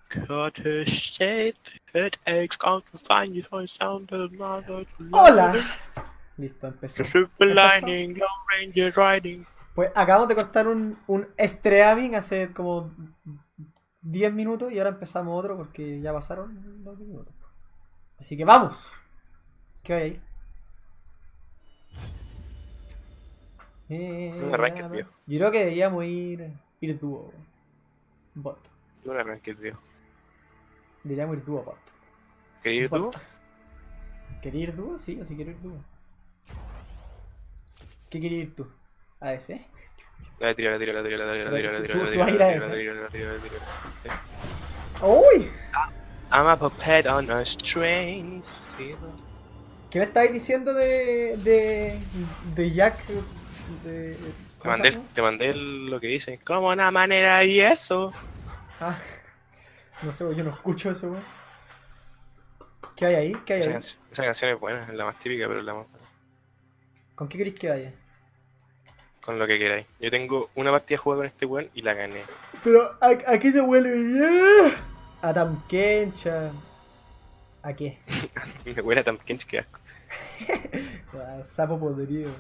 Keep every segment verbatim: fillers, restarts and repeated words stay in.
Hola. Listo, empezó. Super Empezó. Lightning, Lone Ranger Riding. Pues acabamos de cortar un, un streaming hace como diez minutos y ahora empezamos otro porque ya pasaron los diez minutos. Así que vamos. ¿Qué hay ahí? Eh, No me arranques, viejo. Yo creo que deberíamos ir, ir dúo. Bot. No me arranques, viejo. Deberíamos ir dúo bot. ¿Querías ir tú? Bot. ¿Querías ir dúo? Sí, o si quiero ir dúo. ¿Qué querías ir tú? ¿A ese? Dale, tírala, tírala, tírala, tírala, tírala, Tú- tírala, tú- tú tírala, vas a ir a tírala, ese. tírala, tírala, tírala. ¡Uy! I'm a puppet on a string. ¿Qué me estabas diciendo de. de. de Jack? De, Te ¿cómo se mandé, llama? te mandé lo que dice. Como una manera y eso. Ah, no sé, yo no escucho eso, weón. ¿Qué hay ahí? ¿Qué hay Esa, ahí? canción- esa canción es buena, es la más típica, pero es la más ¿Con qué queréis que vaya? con lo que queráis. Yo tengo una partida jugada con este weón y la gané. Pero, ¿a, a qué se vuelve? A Tamkencha. ¿A qué? Me huele tan kench que asco. A sapo podrido.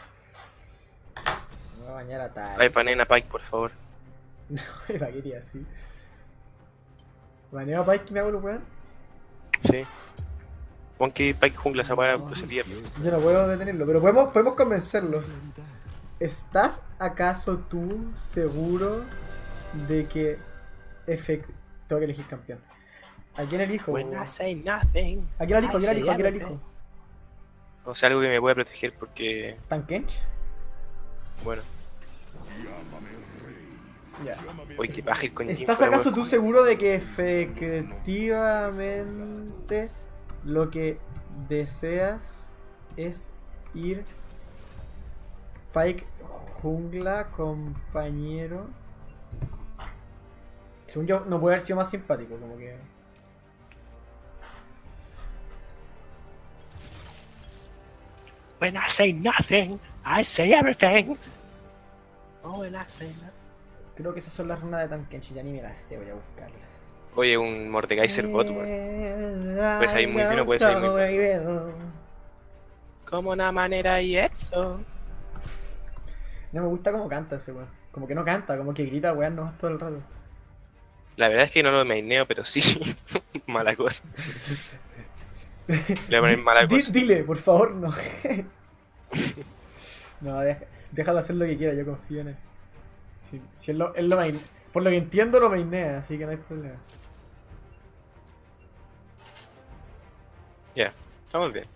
Me voy a bañar a tal. Ay, panena Pike, por favor. No, ¿para qué quería así? ¿Baneo a Pike que me hago lo weón? Sí. Pon que Pike jungla esa weá pues se pierde. Yo no puedo detenerlo, pero podemos, podemos convencerlo. ¿Estás acaso tú seguro de que efect... tengo que elegir campeón? ¿A quién elijo? When I say nothing. ¿A quién elijo? ¿A I quién say elijo? ¿A quién everything. elijo? O sea, algo que me pueda proteger porque, ¿Tankench? bueno, Ya. hoy que paja ir con Jhin ¿Estás fuera, acaso weón. tú seguro de que efectivamente lo que deseas es ir Pike jungla, compañero? Según yo, no puede haber sido más simpático, como que... When I say nothing, I say everything. Oh, when I say nothing. Creo que esas son las runas de Tankenchi, ya ni me las sé, voy a buscarlas. Oye, un Mordekaiser bot, weón. Puede salir muy bien o puede salir muy mal. Como una manera y eso. No me gusta cómo canta ese weón. Como que no canta, como que grita weón nomás todo el rato. La verdad es que no lo maineo, pero sí. Mala cosa. Le voy a poner mala Di- cosa. Dile, por favor, no. No, deja, déjalo hacer lo que quiera, yo confío en él. Si, si él lo, él lo main- por lo que entiendo lo mainea, así que no hay problema. Ya, estamos bien.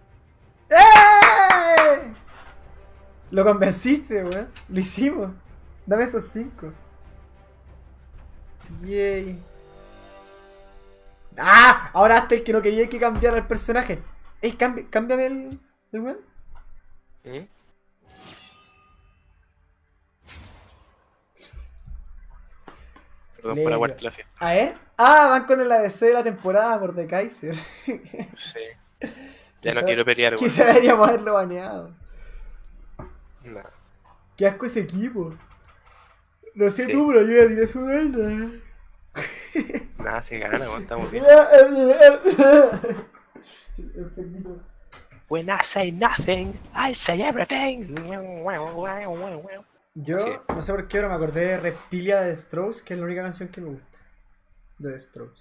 ¡Eh! Lo convenciste, weón. Lo hicimos. Dame esos cinco. Yay. ¡Ah! Ahora hasta el que no quería que cambiara el personaje. Ey, cambi- cámbiame el, el weón. ¿Mm? Perdón por Lelo. aguarte la fiesta. ¿A ver? Ah, van con el A D C de la temporada, Mordekaiser. Sí. Ya no Quizá- quiero pelear, weón. Quizá deberíamos haberlo baneado. No. Qué asco ese equipo. No sé Sí. tú, pero yo ya tiré su vuelta. Nada, se gana, weón, estamos bien. Enfermito. When I say nothing, I say everything. Yo Sí. no sé por qué, pero me acordé de Reptilia de The Strokes, que es la única canción que me gusta. De The Strokes.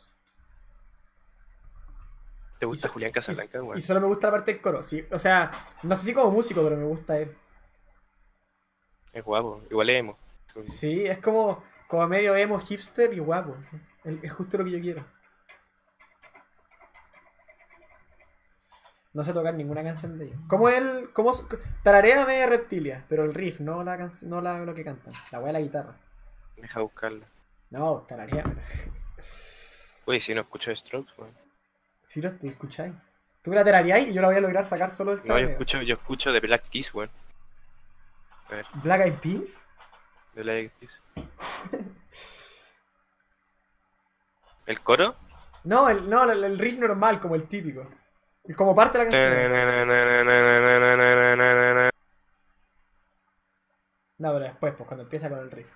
¿Te gusta Y so- Julián Casablanca, Y, weón? y solo me gusta la parte del coro, sí. O sea, no sé si como músico, pero me gusta él. Es guapo, igual es emo. Sí, es como, como medio emo, hipster y guapo. Sí. Es es justo lo que yo quiero. No sé tocar ninguna canción de ellos. Como él, como tararéame de Reptilia, pero el riff, no la canción, no la, lo que cantan. La wea de la guitarra. Deja buscarla. No, tararéame. Oye, si no escucho Strokes, weón. Si lo te escucháis. Tú me la tarareáis y yo la voy a lograr sacar solo el No, yo tarareo. escucho, yo escucho de Black Keys, weón. A ver, Black Eyed Peas. de Black Keys. ¿El coro? No, el, no, el, el riff normal, como el típico. Como parte de la canción. No, pero después, pues cuando empieza con el riff.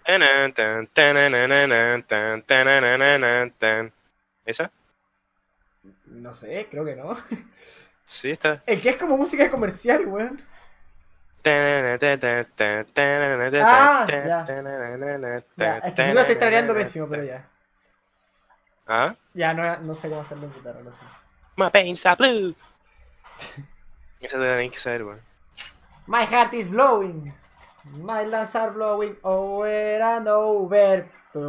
¿Esa? No sé, creo que no. Sí, está. El que es como música comercial, weón. Ah, ya. Ya, es que yo lo estoy trareando pésimo, pero ya. ¿Ah? Ya, no, no sé cómo hacerlo en guitarra, no sé. My paints are blue. Esa te tenéis que saber, weón. My heart is blowing. My lungs are blowing over and over.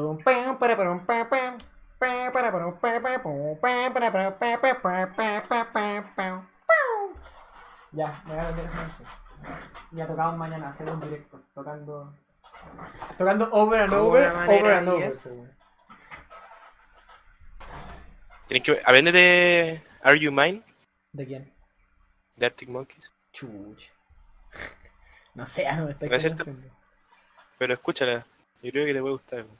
Ya, me voy a meter en eso. Ya tocamos mañana, hacer un directo. Tocando. Tocando over and over, over and over. Tienes que aprender de Are You Mine? ¿De quién? De Arctic Monkeys. Chuch. No sé, no me estoy ¿No es cierto? convenciendo. Pero escúchala, yo creo que te puede gustar, weón.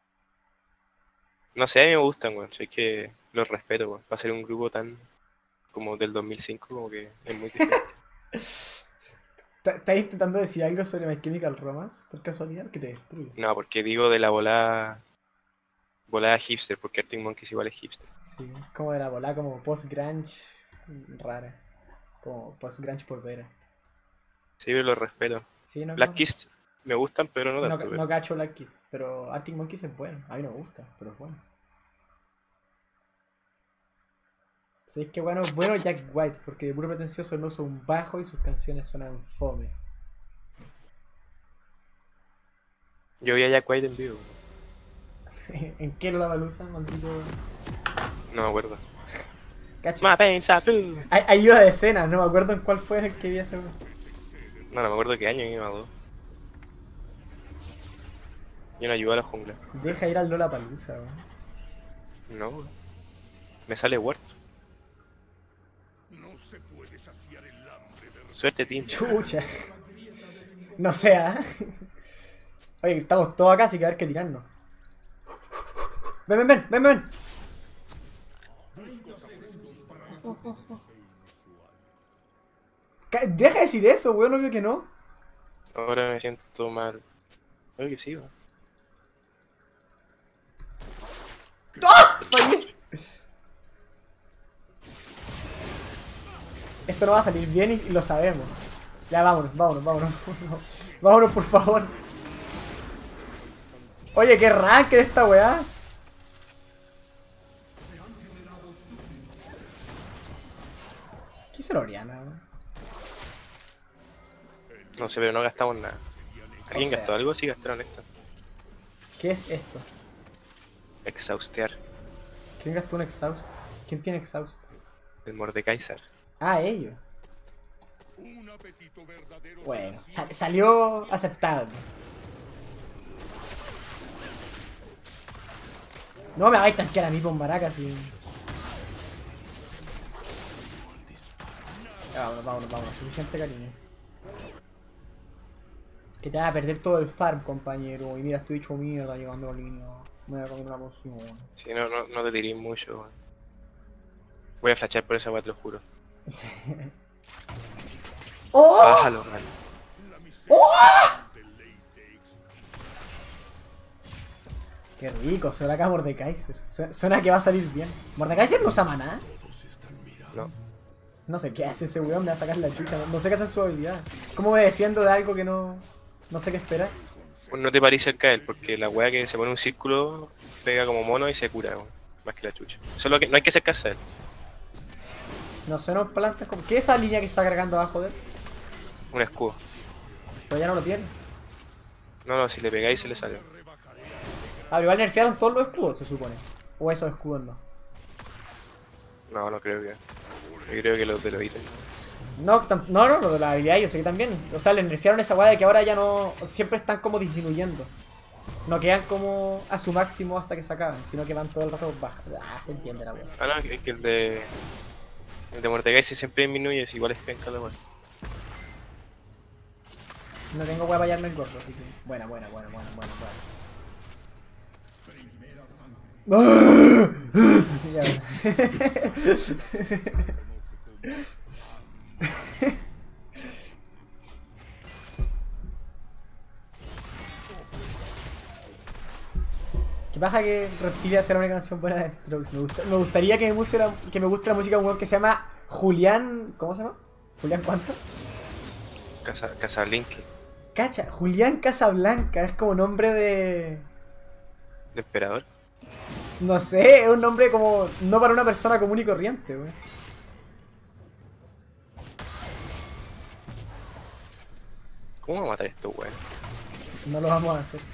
No sé, a mí me gustan, weón. Es que los respeto, weón. Para ser un grupo tan como del dos mil cinco, como que es muy diferente. ¿Estás intentando decir algo sobre My Chemical Romance? ¿Por casualidad? Que te destruye. No, porque digo de la volada. Volada hipster, porque Arctic Monkeys igual es hipster. Sí, como de la bola, como post-grunge rara. Como post-grunge por vera. Sí, pero los respeto. Sí, no, Black no, Kiss me gustan, pero no no, tanto. no, no cacho Black Kiss, pero Arctic Monkeys es bueno. A mí no me gusta, pero es bueno. ¿Sabéis qué bueno? Es bueno Jack White, porque de puro pretencioso no usa un bajo y sus canciones suenan fome. Yo vi a Jack White en vivo. ¿En qué lo usa, maldito? No me acuerdo. Cacho. My paints are blue. Hay, hay iba de escena, no me acuerdo en cuál fue el que vi ese. No, no me acuerdo qué año iba a dos. Yo no ayudo a la jungla. Deja ir al Lollapalooza, weón. No, weón. Me sale Word. Suerte, team. Chucha. No sea. Oye, estamos todos acá, así que a ver qué tirarnos. Ven, ven, ven, ven, ven. Deja de decir eso, weón, obvio que no. Ahora me siento mal. Creo que sí, weón. ¡Ah! Fallé. Esto no va a salir bien y lo sabemos. Ya, vámonos, vámonos, vámonos. Vámonos, por favor. Oye, qué rank de esta weá. ¿Qué hizo la Oriana, weón? No sé, pero no gastamos nada. ¿Alguien O sea, gastó algo? Sí, gastaron esto. ¿Qué es esto? Exhaustear. ¿Quién gastó un exhaust? ¿Quién tiene exhaust? El Mordekaiser. Ah, ellos. Bueno, sal salió aceptable. No me hagáis tanquear a mí con maracas y... Ya, vámonos, vámonos, vámonos. Suficiente cariño. Que te vas a perder todo el farm, compañero. Y mira, estoy hecho mierda llegando a la línea. Me voy a comer una poción. Sí, no, no, no te tiré mucho, weón. Voy a flashar por esa weá, te lo juro. ¡Oh! Bájalo, man. ¡Oh! Qué rico, suena acá Mordekaiser. Suena, suena que va a salir bien. ¿Mordekaiser no usa maná? No. No sé qué hace ese weón, me va a sacar la chucha. No, no sé qué hace su habilidad. ¿Cómo me defiendo de algo que no, no sé qué esperar? Pues no te parís cerca de él, porque la weá que se pone un círculo pega como mono y se cura, weón. Más que la chucha. Solo que no hay que acercarse a él. No suenan plantas como... ¿Qué es esa línea que está cargando abajo de él? Un escudo. Pero ya no lo tiene. No, no, si le pegáis se le sale. Ah, pero igual nerfearon todos los escudos, se supone. O esos escudos no. No, no creo que. Yo creo que los de los ítems. No, no, no, lo de la habilidad yo sé que también. O sea, les nerfearon esa weá de que ahora ya no... Siempre están como disminuyendo. No quedan como a su máximo hasta que se acaban, sino que van todo el rato bajas. Ah, se entiende la weá. Ah, no, es que el de. El de Mordekaiser siempre disminuye, es igual es penca la weá. No tengo weá para hallarme el gordo, así que... Buena, buena, buena, buena, buena, buena. Ya, Baja que Reptilia sea la única canción buena de Strokes. Me, gusta, me gustaría que me, guste la, que me guste la música de un weón que se llama Julián. ¿Cómo se llama? ¿Julián cuánto? Casa, Casablanca. Cacha, Julián Casablanca. Es como nombre de. ¿De emperador? No sé, es un nombre como. No para una persona común y corriente, weón. ¿Cómo vamos a matar esto, weón? No lo vamos a hacer.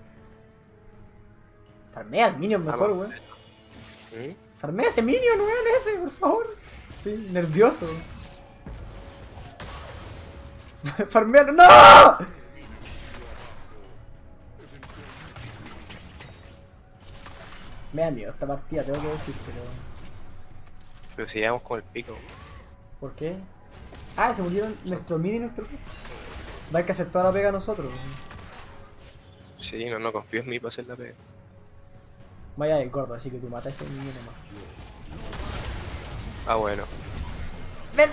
Farmea al minion mejor, weón. ¿Mm? Farmea ese minion, weón, ese, por favor. Estoy nervioso. Farmealo. ¡No! Me da miedo esta partida, tengo que decir, pero. Pero si llevamos con el pico. ¿Por qué? Ah, se murieron nuestro mid y nuestro top. Va a que hacer toda la pega a nosotros. Sí, no, no confío en mí para hacer la pega. Vaya el gordo, así que tú matas a ese niño nomás. Ah, bueno. ¡Ven!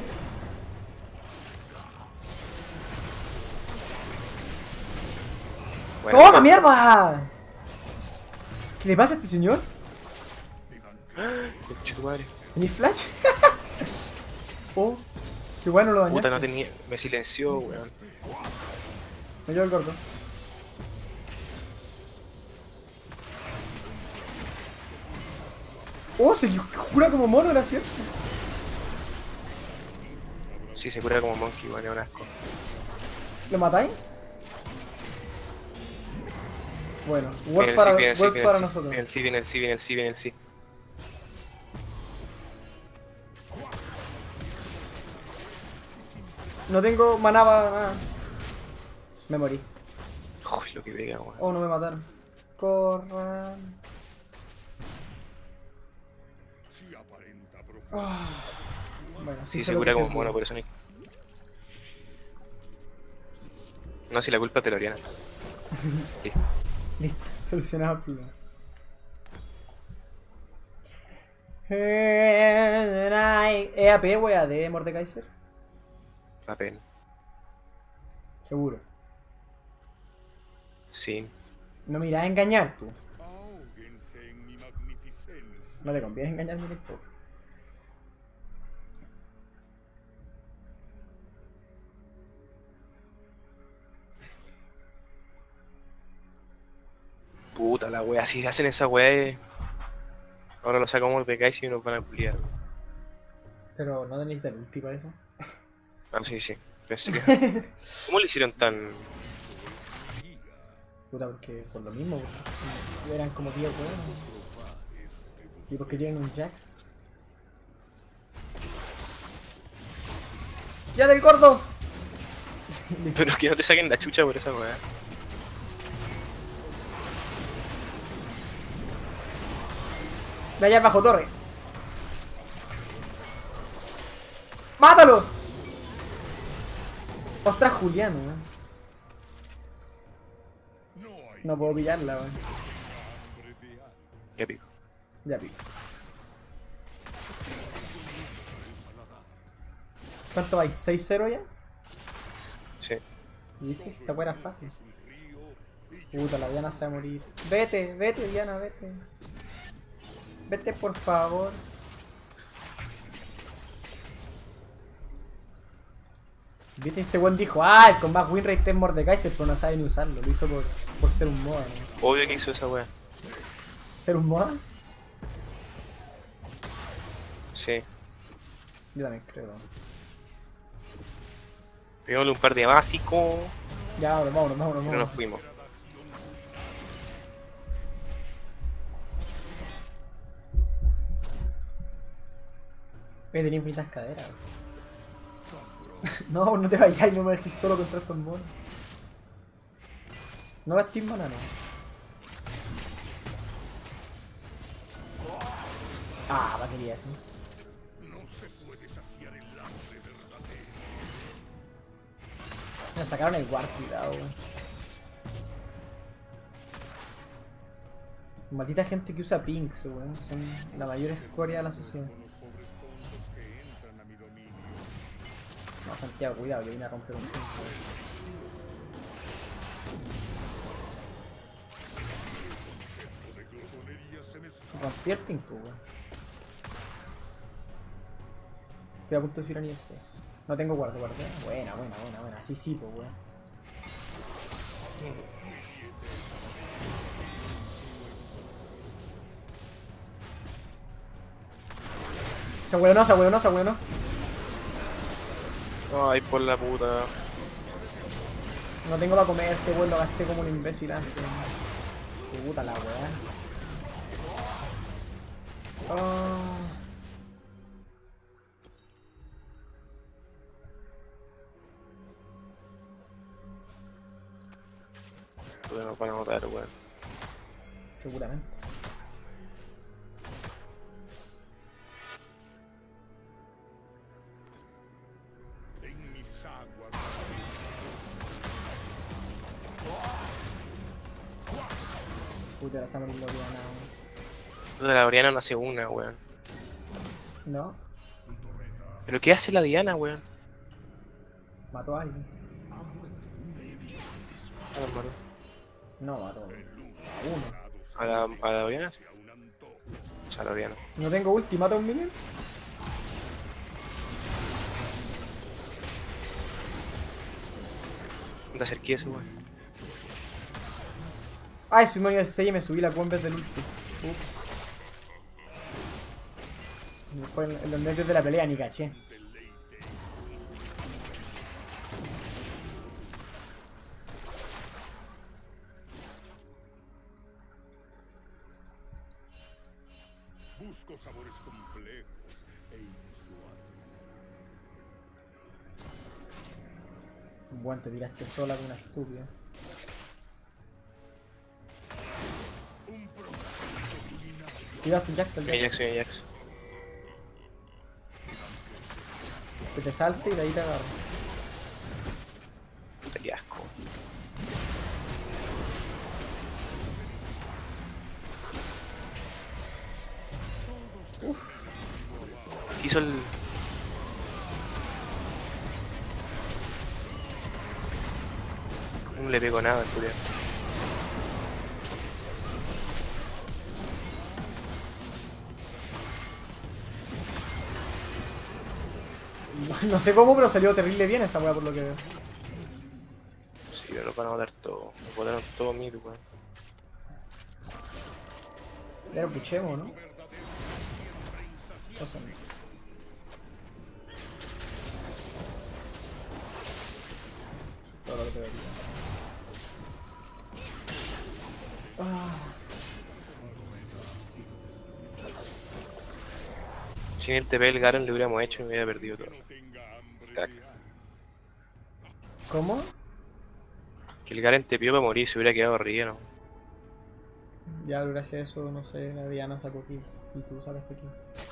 Bueno, ¡Toma, mierda! ¿Qué le pasa a este señor? Conchetumare. ¿Tenéis flash? Oh, qué bueno lo dañaste. Puta, no tenía. Me silenció, weón. Me llevo el gordo. Oh, se cura como mono, ¿era cierto? Sí, se cura como monkey, weón, es un asco. ¿Lo matáis? Bueno, Viene work el para, sí, viene el sí, work viene para el sí, nosotros. viene el sí, viene el sí, viene el sí, viene el sí. No tengo maná para nada. Me morí. Uy, lo que pega, weón. Oh, no me mataron. Corran. Ah, bueno, Sí, sé se lo cura que como se mono, puede. por eso no hay. No, si la culpa te la Oriana. Listo. Listo, solucionado el problema. ¿E A P o E A D, Mordekaiser? La pena. Seguro. Sí. No me irás a engañar tú. No te conviene engañarme tampoco. Puta la wea, si hacen esa wea, eh, ahora lo sacamos de Kaiser y nos van a puliar. Pero no tenéis el ulti para eso. Ah, sí, sí. Pensé que... ¿Cómo le hicieron tan...? Puta, porque por lo mismo, porque eran como tíos buenos. Y porque tienen un Jax. ¡Ya del gordo! Pero que no te saquen la chucha por esa wea. De allá bajo torre. ¡Mátalo! Ostras, Juliano, weón. No puedo pillarla, weón. Qué pico. Ya pico. ¿Cuánto hay? ¿seis cero ya? Sí. ¿Viste? Si esta weá era fácil. Puta, la Diana se va a morir. Vete, vete, Diana, vete. Vete, por favor. ¿Viste? Este weón dijo, ah, el con más win rate es Mordekaiser, pero no sabe ni usarlo. Lo hizo por, por ser un moda, ¿no? Obvio que hizo esa wea. ¿Ser un moda? Sí. Yo también creo. Pegámosle un par de básicos Ya, vámonos, vámonos, vámonos. y no vámonos. nos fuimos. Voy a tener infinitas caderas. No, no te vayas, no me dejes solo contra estos monos. No vas Team Banana. Ah, va quería eso. Me sacaron el guard, cuidado, weón. Maldita gente que usa pinks, weón. Son la mayor escoria de la sociedad. No, Santiago, cuidado, que viene a romper un punto. Rompí el ping, pues, weón. Estoy a punto de subir a nivel seis. No tengo guarda, guarda. Buena, buena, buena, buena. Así sí, pues, weón. Se weón no, se weón no, se weón no. Ay, por la puta. No tengo para comer, este weón lo gasté como un imbécil antes. Qué puta la weá. Oh. Puta, nos van a matar, weón. Seguramente. Puta, la Samuel no había nada. Puta, la Oriana no hace una, weón. No, ¿Pero qué hace la Diana, weón? mató a alguien. Ah, hermano. No, mató a uno. ¿A la, a la Oriana? O sea, a la Oriana. No tengo ulti, mata a un minion. No te acerques, weón. Ay, subí a nivel seis y me subí la Q en vez del ulti. Ups. Después en, en los nervios de la pelea ni caché. Busco sabores complejos e inusuales. Bueno, te tiraste sola con una estúpida. Tiraste un Jax del Soy Jax, soy Jax. que te salte y de ahí te agarro. Puta, qué asco. Uff. Hizo el... No le pego nada al culiao. No sé cómo, pero salió terrible bien esa weá por lo que veo. Sí, pero nos van a matar todo. Nos botaron todo mid, weón. Ya lo puchemos, ¿no? Cosa no. Todo lo que te vería. Ah. Sin el T P del Garen le hubiéramos hecho y me hubiera perdido todo. Crack. ¿Cómo? Que el Garen te pidió para morir, se hubiera quedado relleno. Ya gracias a eso, no sé, la Diana sacó kills. Y tú sacaste kills.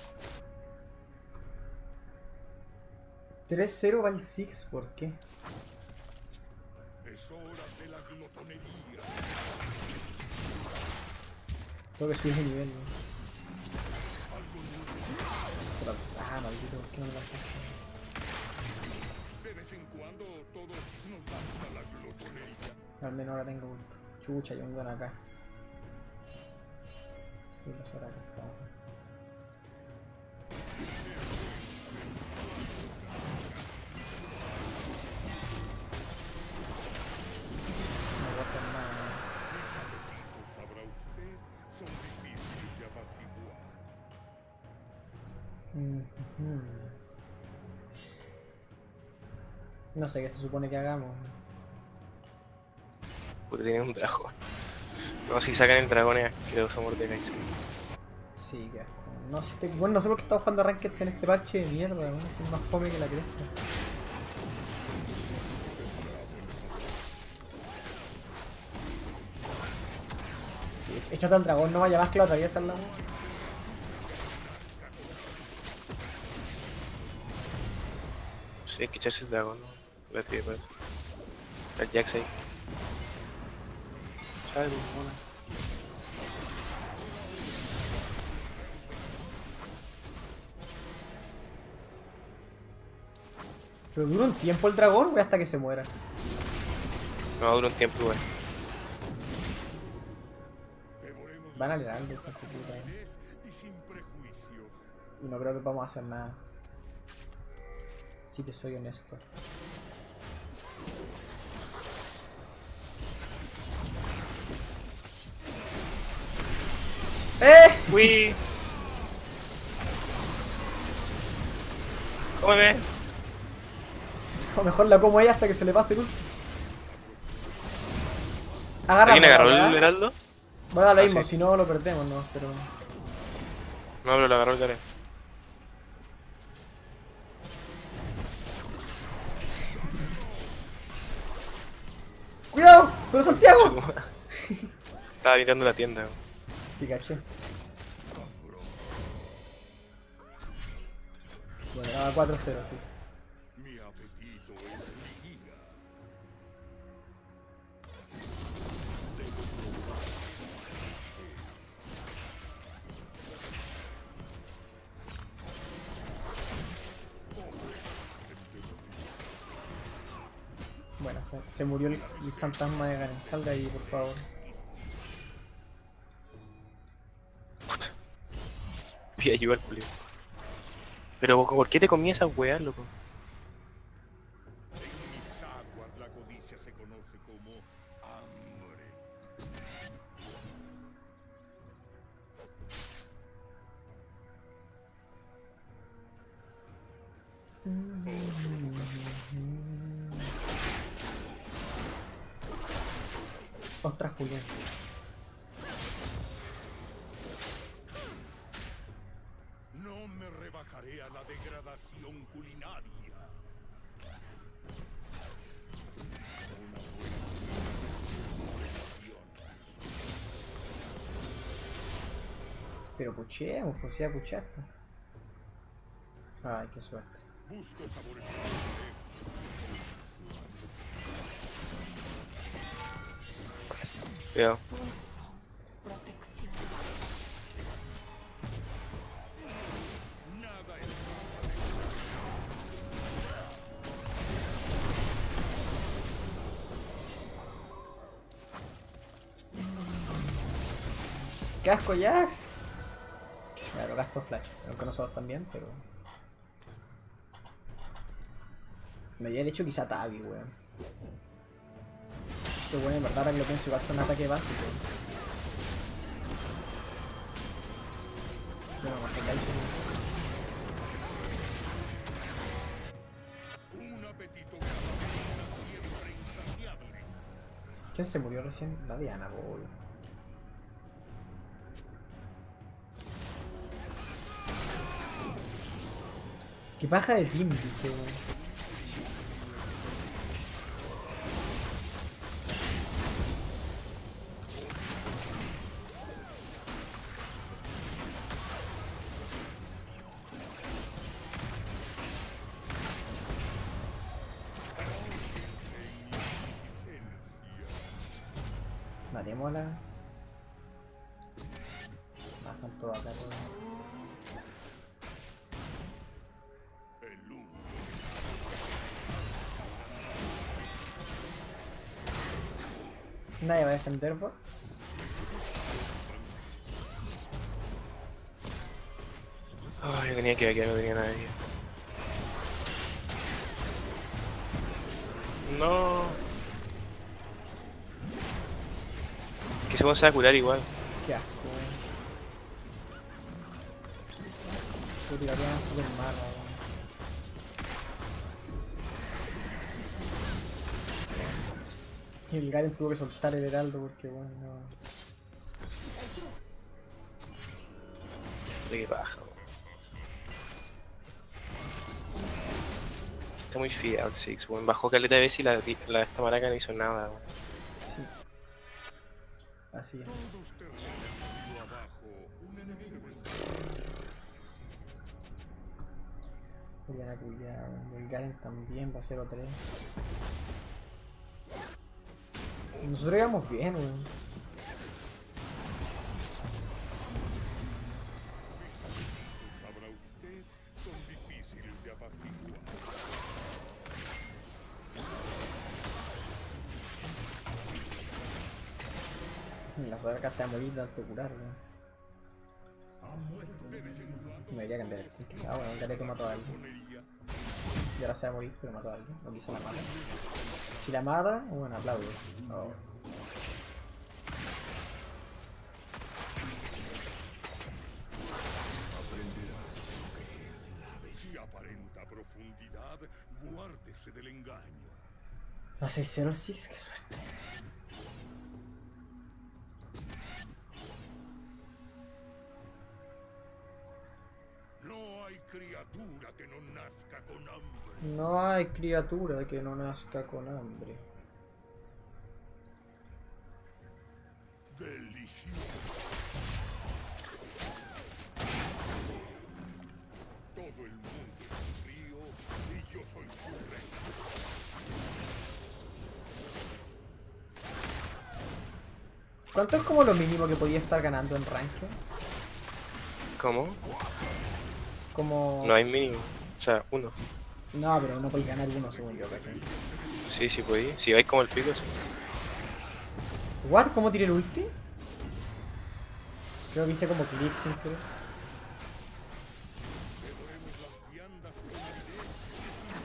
tres cero va el Six, ¿por qué? Es hora de la glotonería. Tengo que subir de nivel, ¿no? Pero, ah, maldito, ¿por qué no me la pasaste? De vez en cuando todos nos vamos a la glotonería. Al menos ahora tengo ulti. Chucha, hay un buen acá. Sí, la hora que está. No voy a hacer nada. Mis apetitos, sabrá usted, son difíciles de apaciguar. Mm -hmm. No sé qué se supone que hagamos. Porque tienen un dragón. No, si sacan el dragón es creo que somos de Kaiser. Sí, qué asco. No sé, te... bueno, no sé por qué estamos jugando Rankeds en este parche de mierda, ¿no? Es más fome que la cresta. Sí, échate al dragón, no vaya más que lo atraviesan la. Sí, hay que echarse el dragón, ¿no? La tía, pues. El Jax ahí. ¿Sabes? Bueno. Pero dura un tiempo el dragón, güey, hasta que se muera. No, dura un tiempo igual. Van a leer algo, esta puta. Y sin prejuicios. Y no creo que vamos a hacer nada. Si te soy honesto. ¡Eh! ¡Uy! ¡Cómeme! O mejor la como ella hasta que se le pase el ulti. Agarra. ¿Alguien agarró el heraldo? Bueno, lo Ah, mismo, sí. si no lo perdemos, no, pero. No, pero lo agarró el Garen. ¡Cuidado! ¡Pero Santiago! Estaba limpiando la tienda. weón. Sí, caché. Bueno, va cuatro cero, sí. Mi apetito es mi guía. Bueno, se, se murió el, el fantasma de Garen. Salga ahí, por favor. Voy a ayudar, Julio. Pero, ¿por qué te comí esas weas, loco? En mis aguas la codicia se conoce como hambre. Ostras, Julián. No me rebajaré a la degradación culinaria. Una Pero pucheemos, pues ya puchaste. Ay, qué suerte. busco sabores. Cuidado. Nada es ¡Qué asco, Jax! Claro, gasto flash. Aunque nosotros también, pero. Me había hecho quizá Tabi, weón. Ese weón en verdad ahora que lo pienso igual son un ataque básico. Bueno, más que cae un apetito grabado, siempre insaciable. ¿Quién se murió recién? La Diana, bol. ¿Qué paja de team, dice, weón? Matémosla. Ah, están todos acá, weón. El humo. Nadie va a defender, bot. Ay, yo tenía que ir aquí, no tenía nadie. No. Que se va a curar igual. Qué asco, weón. Su tiraría super mala, weón. Y el Garen tuvo que soltar el heraldo porque, bueno, no. De qué paja, weón. Está muy fiel, Six, weón. Bajó caleta de veces y la, la esta maraca no hizo nada, weón. Sí. Así es. Todos terminan río abajo. Un enemigo está. Juliana culiao, y el Garen también va a cero tres. Nosotros íbamos bien, weón. Sabrá usted, son difíciles de apaciguar. La Soraka se va a morir de tanto curar, weón. Me debería cambiar el trinket. Ah, bueno, ya le que mató a alguien. Y ahora se va a morir, pero mató a alguien. O quizá la mata. Si la mata, bueno, aplaudo. Oh. Si aparenta profundidad, guárdese del engaño. No sé, cero seis, qué suerte. No hay criatura que no nazca con hambre. No hay criatura que no nazca con hambre. Delicioso. Todo el mundo es un río y yo soy su rey. ¿Cuánto es como lo mínimo que podía estar ganando en Ranked? ¿Cómo? Como... No hay mínimo. O sea, uno. No, pero no podía ganar uno según yo, ¿cachai? Sí, sí podí. Si vais como el pico, sí. ¿What? ¿Cómo tiré el ulti? Creo que hice como clic sin querer. Devoremos las viandas con aridez y sin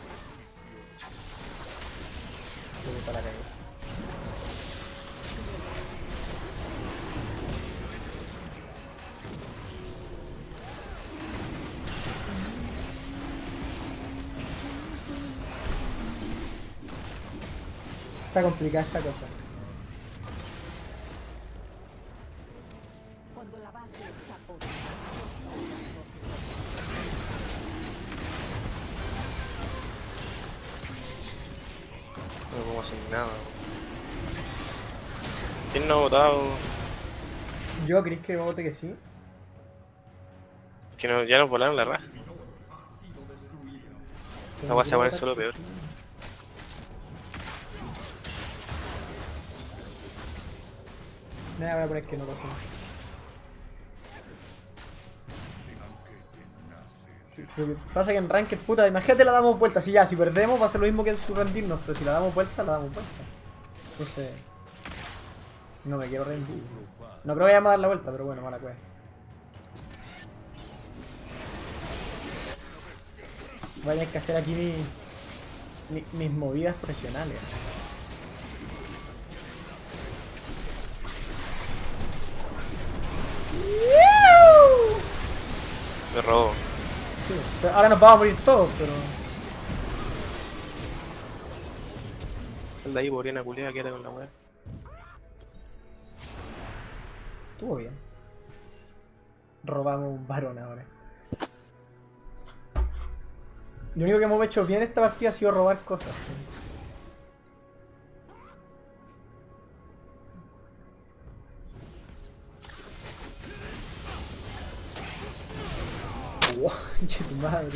prejuicio. Puta la cagué. Está complicada esta cosa. Cuando la base está podrida, las voces No podemos hacer nada. ¿Quién no ha votado? Yo, ¿crees que vote que sí? Que no, ya nos volaron la raja. La guasa va a ser solo peor. Nada, voy a poner que no pasa nada. Sí, lo que pasa que en Ranked, puta, imagínate la damos vuelta. Si ya, si perdemos va a ser lo mismo que en su rendirnos, pero si la damos vuelta, la damos vuelta. Entonces... No me quiero rendir. No creo que vayamos a dar la vuelta, pero bueno, mala cueva. Voy a tener que hacer aquí mi, mi, mis movidas profesionales. Me robo. Sí, pero ahora nos vamos a morir todos, pero... El de ahí, Boriana culiada, que era con la weá. Estuvo bien. Robamos un varón ahora. Lo único que hemos hecho bien esta partida ha sido robar cosas. Wow, che tu madre,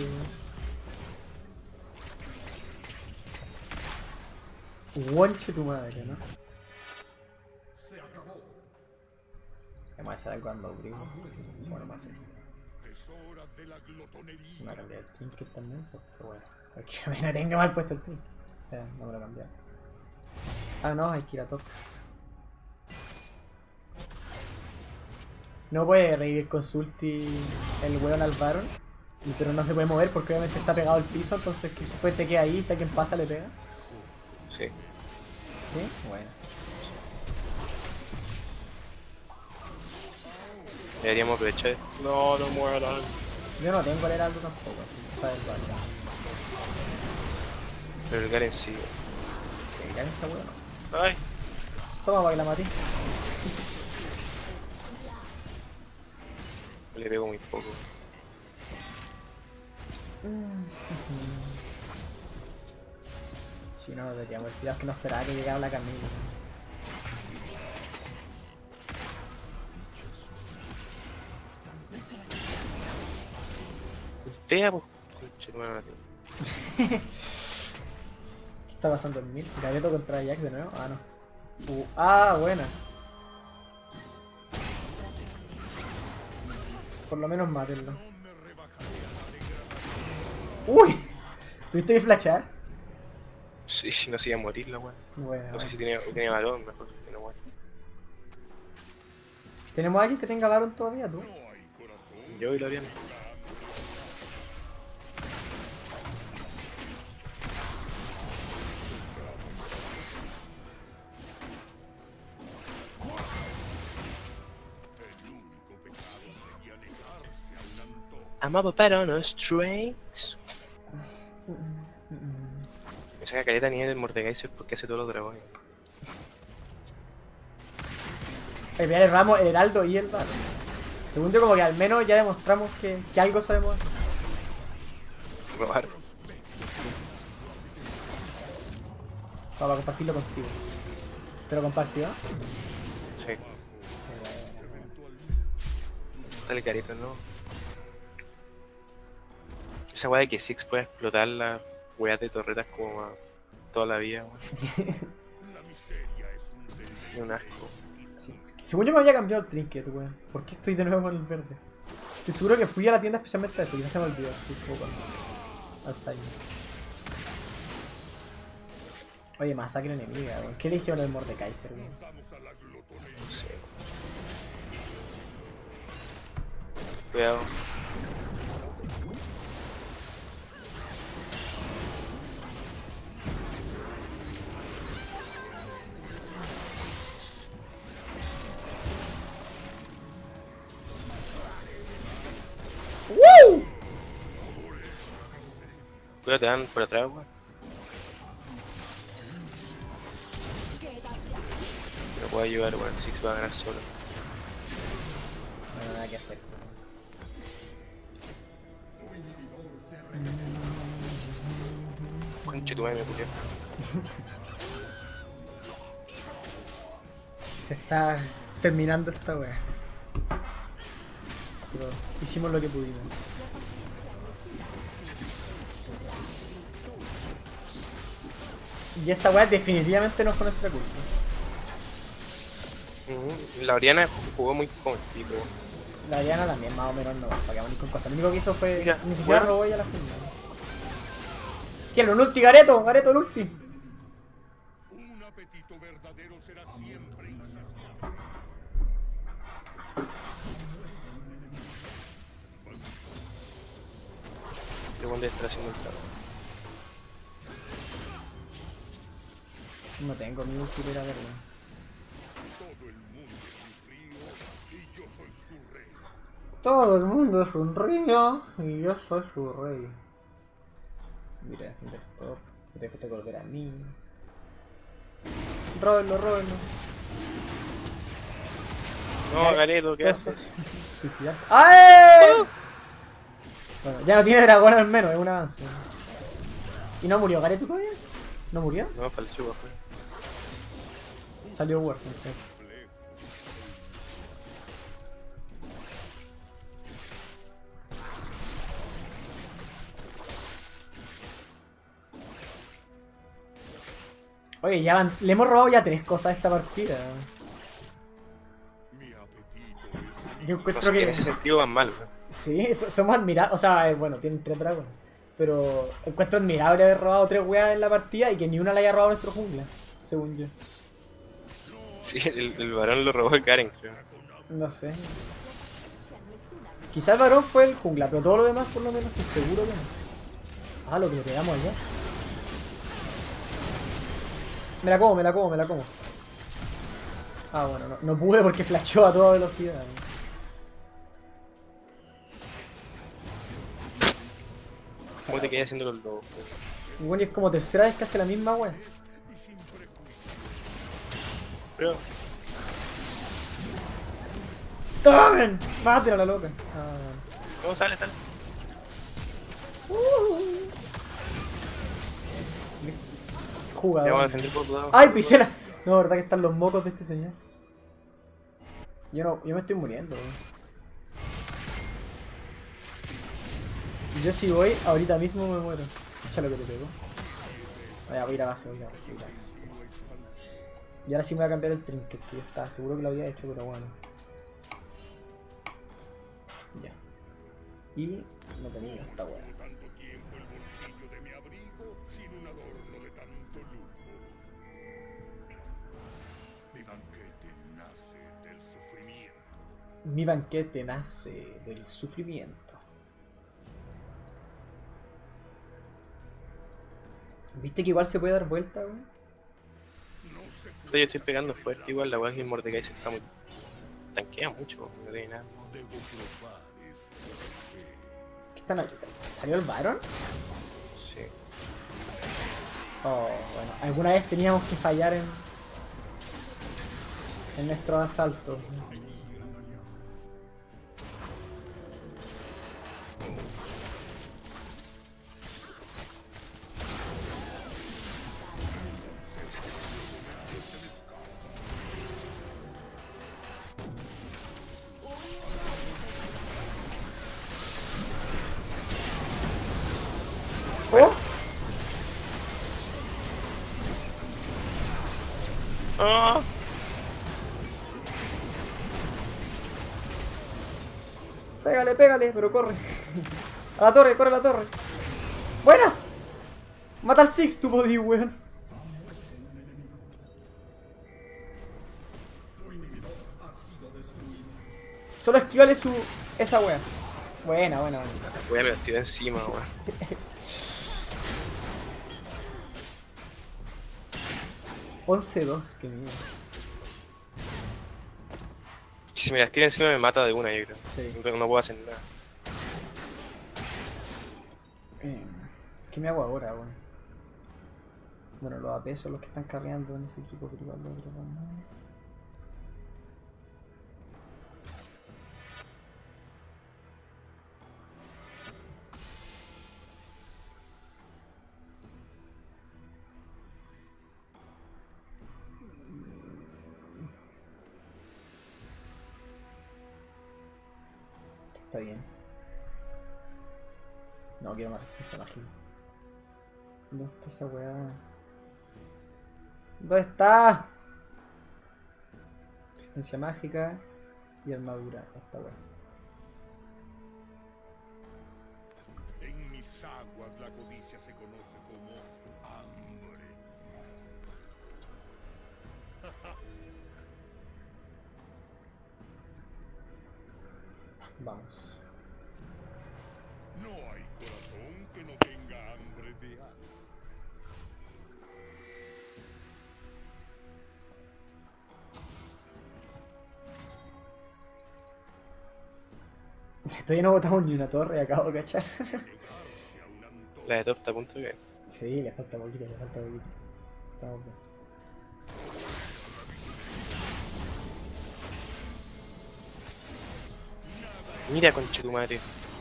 Guanche tu madre, ¿no? Se acabó. Vamos a hacer algo cuando primo. Eso bueno más esto. Es hora de la glotonería. Me cambié el trinket también, porque bueno. Porque a mí no tenga mal puesto el trinket. O sea, no me lo cambié. Ah, no, hay que ir a top. No puede revivir con su ulti el weón al Baron, pero no se puede mover porque obviamente está pegado al piso, entonces que después te queda ahí, si alguien pasa le pega. Sí. ¿Sí? Bueno. Deberíamos aprovechar. No, no mueran. Yo no tengo el heraldo tampoco, así, o sea, el Baron. Pero el Garen sí. Sí, ya esa weón. Ay. Toma para que la maté. Le pego muy poco. Si no, deberíamos tirar que no esperaba que llegara la Camila. Ultea, pues. Conche, tu madre. ¿Qué está pasando en mil? Gareto contra Jack de nuevo. Ah, no. Uh, ah, buena. Por lo menos mátenlo. Uy, ¿tuviste que flashar? Sí, si no se iba a morir la weá. Bueno, No sé bueno. si tenía, tenía varón, mejor que no weá. ¿Tenemos a alguien que tenga Baron todavía, tú? Yo y Loriana. I'm up a bet on a strings. Me saca caleta ni el Mordekaiser porque hace todos los dragones. El el Ramos, el Heraldo y el Baron. Según yo, como que al menos ya demostramos que, que algo sabemos hacer. Robar. Sí. Para compartirlo contigo. ¿Te lo compartió? Sí. Dale carita, ¿no? Esa weá de que Six puede explotar las weas de torretas como a toda la vida, weón. Es un asco. Sí. Según yo me había cambiado el trinket, weón. ¿Por qué estoy de nuevo con el verde? Estoy seguro que fui a la tienda especialmente a eso, quizás se me olvidó. Estoy jugando. Alzheimer. Oye, masacre enemiga, weón. ¿Qué le hicieron al Mordekaiser, weón? No sé. Cuidado. ¡Woo! Cuidado, te dan por atrás, weón. No puedo ayudar, weón. Six va a ganar solo. No hay nada que hacer. Conche tu madre, me culió. Se está terminando esta wea. Pero hicimos lo que pudimos. Y esta wea definitivamente no fue nuestra culpa. Uh-huh. La Oriana jugó muy jovencito. La Diana también más o menos no, para que venir con cosas. Lo único que hizo fue Mira, ni siquiera bueno. robó ella la final. Tiene un ulti, Gareto, Gareto el ulti. Un apetito verdadero será siempre insaciable. Este weón debe estar haciendo el trabajo. No tengo mi ulti para verlo. Todo el mundo es un río y yo soy su rey. Todo el mundo es un río y yo soy su rey. Mira, defender top. Te que volver a mí. Róbenlo, róbenlo. No, Gareto, ¿qué Entonces, haces? suicidarse. ¡Ay! Bueno, ya no tiene dragón al menos, es un avance. ¿Y no murió Gareto todavía? ¿No murió? No, falchó, weón. Salió Warf entonces. Oye, ya van, le hemos robado ya tres cosas a esta partida. Mi apetito es Yo No encuentro sé, que... en ese sentido van mal, weón. Sí, so- somos admirables. O sea, eh, bueno, tienen tres dragones. Pero encuentro admirable haber robado tres weas en la partida y que ni una la haya robado nuestro jungla, según yo. Sí, el, el varón lo robó Karen, creo. No sé. Quizá el varón fue el jungla, pero todo lo demás por lo menos estoy seguro que no. Ah, lo que le pegamos allá. Me la como, me la como, me la como. Ah, bueno, no, no pude porque flashó a toda velocidad. ¿Cómo te quedas haciendo los lobos? Y bueno, y es como tercera vez que hace la misma wea. Pero, ¡Tomen! ¡Mátela a la loca! Ah, ¿cómo sale, sale? Ya vamos a jugador. defender por tu lado. ¡Ay, piscina! No, verdad que están los mocos de este señor. Yo no, yo me estoy muriendo. Yo si voy, ahorita mismo me muero. Escucha lo que te pego. Vaya, voy a ir a base, voy a ir a base, voy a ir a base. Y ahora sí me voy a cambiar el trinket, que ya está. Seguro que lo había hecho, pero bueno. Ya. Y no tenía esta weá. tanto tiempo el bolsillo de mi abrigo sin un adorno de tanto lujo. Mi banquete nace del sufrimiento. Mi banquete nace del sufrimiento. ¿Viste que igual se puede dar vuelta, weón? Yo estoy pegando fuerte igual, la weá que el Mordekaiser se está muy... tanquea mucho, no tiene nada. ¿Qué están ahí? ¿Salió el Baron? Sí. Oh, bueno, alguna vez teníamos que fallar en... en nuestro asalto. ¿Oh? ¡Ah! Pégale, pégale, pero corre. A la torre, corre a la torre. ¡Buena! Mata al Six, tu body, weón. Solo esquivale su... esa wea. Buena, buena, buena. La weá me la tiré encima, weón. once dos, qué miedo. Si me las tira encima me mata de una, yo creo. Sí. No, no puedo hacer nada. Eh, ¿Qué me hago ahora, weón? Bueno, los A P son los que están carreando en ese equipo, pero igual lo otro, weón. Está bien. No quiero más resistencia mágica. ¿Dónde está esa weá? ¿Dónde está? Resistencia mágica y armadura. Esta weá. En mis aguas la codicia se conoce como hambre. Vamos. No hay corazón que no tenga hambre de algo. Todavía no botamos ni una torre, acabo de cachar. La de top está a punto de caer. Sí, le falta poquito, le falta poquito. Estamos bien. Mira, conche tu madre.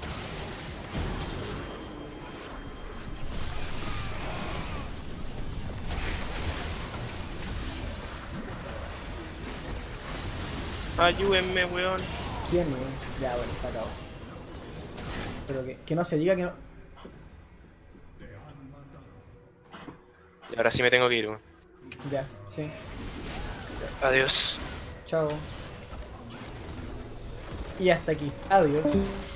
Ayúdenme, weón. ¿Quién, weón? Ya, bueno, se acabó. Pero que, que no se diga que no... Y ahora sí me tengo que ir, weón. Ya, sí. Adiós. Chao. Y hasta aquí. Adiós.